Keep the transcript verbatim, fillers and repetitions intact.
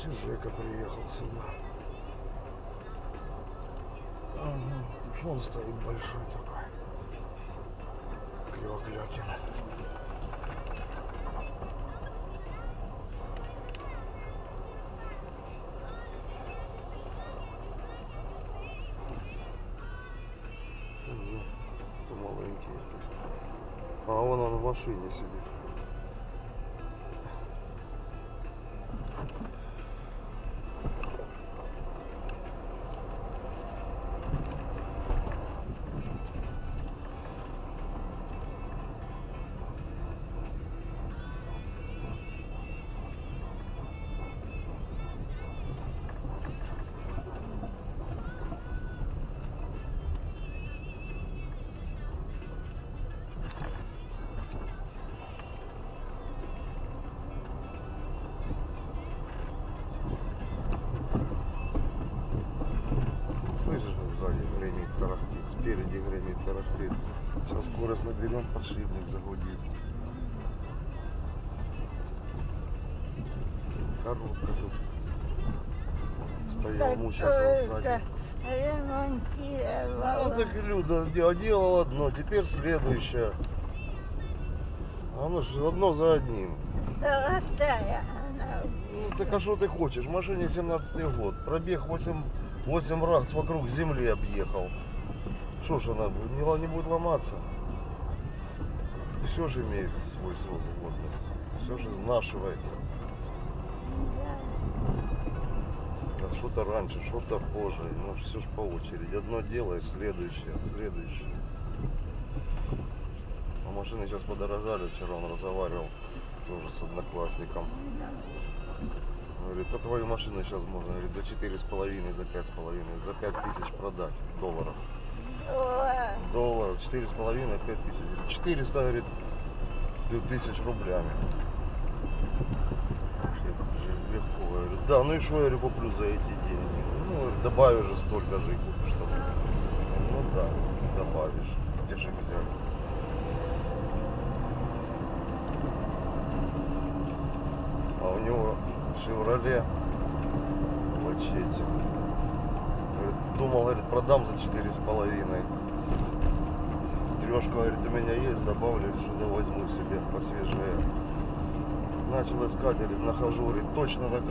Жека приехал сюда. Ага. Он стоит большой такой. Кривоглякин. Это не, это маленький. А вон он в машине сидит. Слышишь, как сзади гремит, тарахтит, спереди гремит, тарахтит. Сейчас скорость наберем, подшипник загудит. Коробка тут стоял, мучился сзади. Ну так Люда делал одно, теперь следующее. Оно же одно за одним. Золотая. Ну так а что ты хочешь? В машине семнадцатый год. Пробег восемь, восемь раз вокруг земли объехал. Что ж она не, не будет ломаться? Все же имеет свой срок годности. Все же изнашивается. Что-то раньше, что-то позже. Ну все ж по очереди. Одно делаешь, следующее, следующее. А машины сейчас подорожали. Вчера он разговаривал тоже с одноклассником. Говорит, а твою машину сейчас можно, говорит, за четыре с половиной, за пять с половиной, за пять тысяч продать долларов. Долларов, четыре с половиной, пять тысяч. четыреста, говорит, тысяч рублями. Легко, говорит. Да, ну и что, я говорю, куплю за эти деньги? Ну, говорит, добавишь же столько же и купишь там. Ну да, добавишь. Где же взять? А у него Шевроле Лачетти. Думал, говорит, продам за четыре с половиной. Трешка, говорит, у меня есть, добавлю, что-то возьму себе посвежее. Начал искать, говорит, нахожу, говорит, точно так.